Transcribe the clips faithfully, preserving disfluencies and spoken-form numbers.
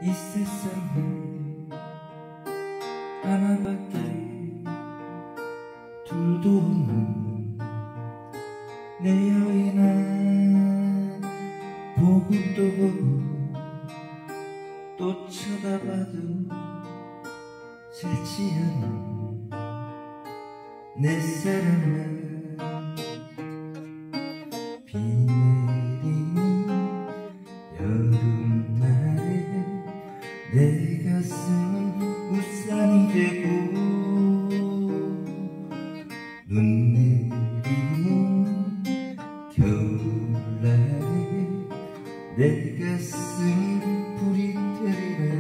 이 세상에 하나밖에 둘도 없는 내 여인아, 보고 또 보고 또 쳐다봐도 싫지 않은 내 사랑아. 비 내리는 여름날에 내 가슴은 우산이 되고, 눈 내리는 겨울날에 내 가슴은 불이 되리라.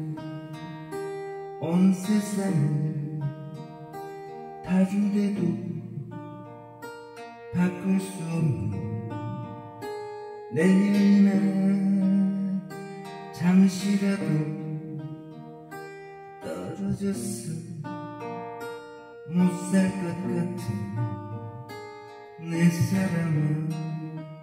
온 세상을 다 준대도 바꿀 수 없는 내 여인아, 잠시라도 떨어졌어 못 살 것 같은 내 사랑아.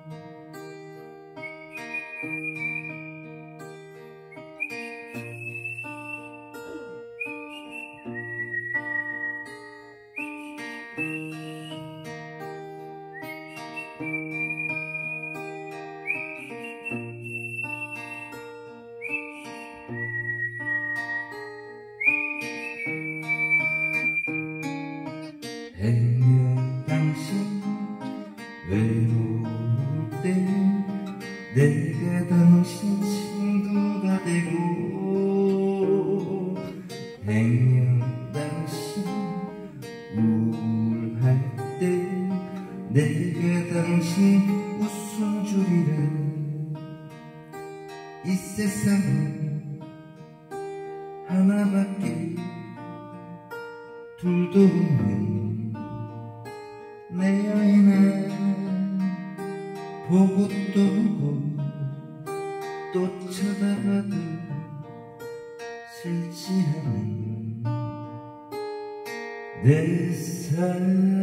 행여 당신 외로울 때 내가 당신 친구가 되고, 행여 당신 우울할 때 내가 당신 웃음줄이라. 이 세상에 하나밖에 둘도 없는 내 여인아, 보고 또 보고 또 쳐다봐도 싫지 않은 내 사랑.